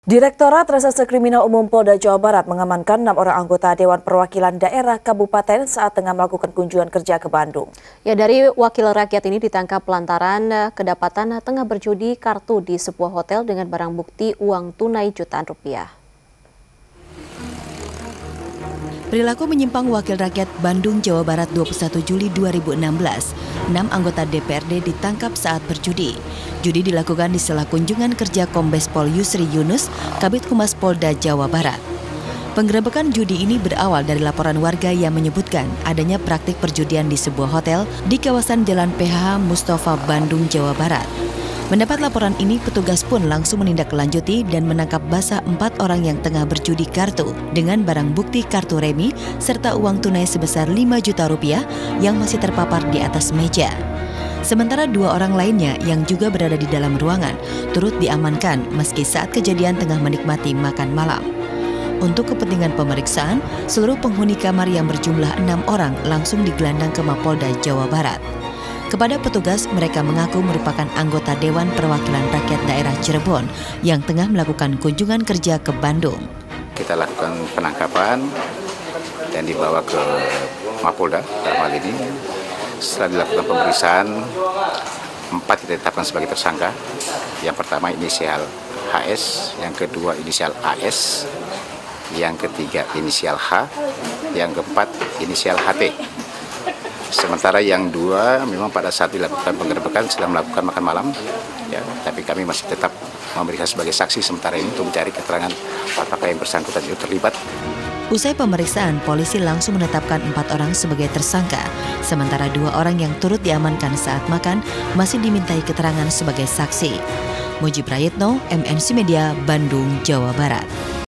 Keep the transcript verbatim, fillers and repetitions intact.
Direktorat Reserse Kriminal Umum Polda Jawa Barat mengamankan enam orang anggota Dewan Perwakilan Daerah Kabupaten saat tengah melakukan kunjungan kerja ke Bandung. Ya, dari wakil rakyat ini ditangkap lantaran kedapatan tengah berjudi kartu di sebuah hotel dengan barang bukti uang tunai jutaan rupiah. Perilaku menyimpang Wakil Rakyat Bandung, Jawa Barat dua puluh satu Juli dua ribu enam belas. Enam anggota D P R D ditangkap saat berjudi. Judi dilakukan di sela kunjungan kerja Kombes Pol Yusri Yunus, Kabid Humas Polda Jawa Barat. Penggerebekan judi ini berawal dari laporan warga yang menyebutkan adanya praktik perjudian di sebuah hotel di kawasan Jalan P H H Mustafa, Bandung, Jawa Barat. Mendapat laporan ini, petugas pun langsung menindaklanjuti dan menangkap basah empat orang yang tengah berjudi kartu dengan barang bukti kartu remi serta uang tunai sebesar lima juta rupiah yang masih terpapar di atas meja. Sementara dua orang lainnya yang juga berada di dalam ruangan turut diamankan meski saat kejadian tengah menikmati makan malam. Untuk kepentingan pemeriksaan, seluruh penghuni kamar yang berjumlah enam orang langsung digelandang ke Mapolda Jawa Barat. Kepada petugas, mereka mengaku merupakan anggota Dewan Perwakilan Rakyat Daerah Cirebon yang tengah melakukan kunjungan kerja ke Bandung. Kita lakukan penangkapan dan dibawa ke Mapolda dalam hal ini. Setelah dilakukan pemeriksaan, empat kita tetapkan sebagai tersangka. Yang pertama inisial H S, yang kedua inisial A S, yang ketiga inisial H, yang keempat inisial H T. Sementara yang dua memang pada saat dilakukan penggerebekan sedang melakukan makan malam, ya, tapi kami masih tetap memeriksa sebagai saksi sementara ini untuk mencari keterangan apakah yang bersangkutan itu terlibat. Usai pemeriksaan, polisi langsung menetapkan empat orang sebagai tersangka, sementara dua orang yang turut diamankan saat makan masih dimintai keterangan sebagai saksi. Muji Prayitno, M N C Media, Bandung, Jawa Barat.